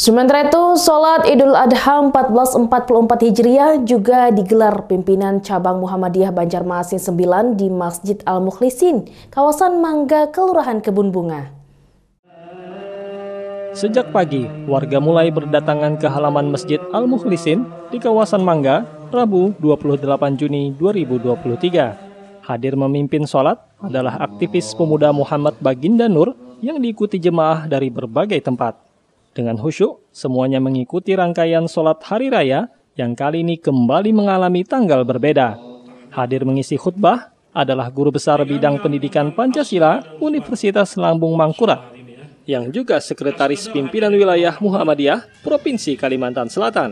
Sementara itu, sholat Idul Adha 1444 Hijriah juga digelar pimpinan cabang Muhammadiyah Banjarmasin 9 di Masjid Al-Mukhlisin, kawasan Mangga, Kelurahan Kebun Bunga. Sejak pagi, warga mulai berdatangan ke halaman Masjid Al-Mukhlisin di kawasan Mangga, Rabu 28 Juni 2023. Hadir memimpin sholat adalah aktivis pemuda Muhammad Baginda Nur yang diikuti jemaah dari berbagai tempat. Dengan khusyuk, semuanya mengikuti rangkaian sholat hari raya yang kali ini kembali mengalami tanggal berbeda. Hadir mengisi khutbah adalah Guru Besar Bidang Pendidikan Pancasila Universitas Lambung Mangkurat, yang juga Sekretaris Pimpinan Wilayah Muhammadiyah Provinsi Kalimantan Selatan.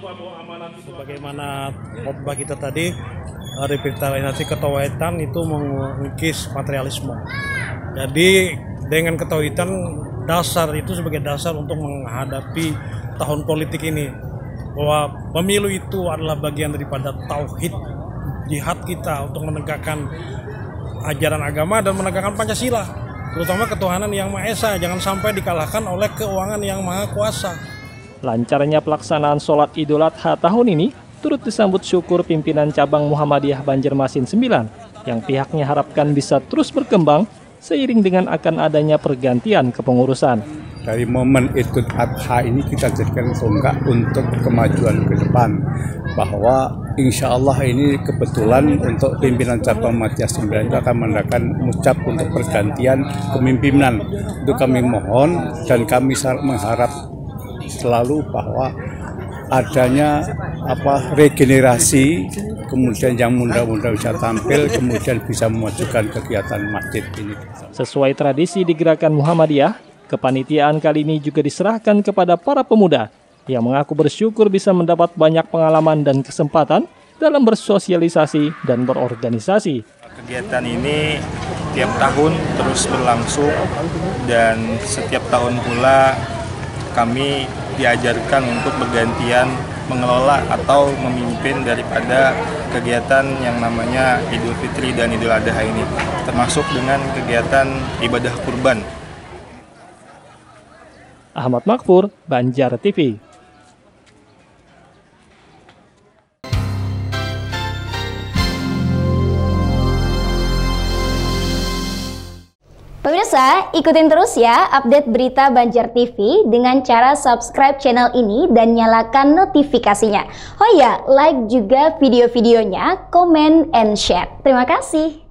Bagaimana khutbah kita tadi, revitalisasi ketauhidan itu mengikis materialisme. Jadi dengan ketauhidan dasar itu sebagai dasar untuk menghadapi tahun politik ini, bahwa pemilu itu adalah bagian daripada tauhid jihad kita untuk menegakkan ajaran agama dan menegakkan Pancasila, terutama ketuhanan yang Maha Esa, jangan sampai dikalahkan oleh keuangan yang Maha Kuasa. Lancarnya pelaksanaan sholat Idul Adha tahun ini turut disambut syukur pimpinan cabang Muhammadiyah Banjarmasin 9 yang pihaknya harapkan bisa terus berkembang seiring dengan akan adanya pergantian kepengurusan. Dari momen Idul Adha ini kita jadikan tonggak untuk kemajuan ke depan, bahwa insya Allah ini kebetulan untuk pimpinan cabang Muhammadiyah 9 itu akan mengadakan ucap untuk pergantian kepemimpinan. Itu kami mohon dan kami mengharap selalu bahwa adanya regenerasi, kemudian yang muda-muda bisa tampil, kemudian bisa memajukan kegiatan masjid ini. Sesuai tradisi di Gerakan Muhammadiyah, kepanitiaan kali ini juga diserahkan kepada para pemuda yang mengaku bersyukur bisa mendapat banyak pengalaman dan kesempatan dalam bersosialisasi dan berorganisasi. Kegiatan ini tiap tahun terus berlangsung dan setiap tahun pula kami diajarkan untuk bergantian mengelola atau memimpin daripada kegiatan yang namanya Idul Fitri dan Idul Adha ini, termasuk dengan kegiatan ibadah kurban. Ahmad Makfur, Banjar TV. Pemirsa, ikutin terus ya update berita Banjar TV dengan cara subscribe channel ini dan nyalakan notifikasinya. Oh ya, like juga video-videonya, comment and share. Terima kasih.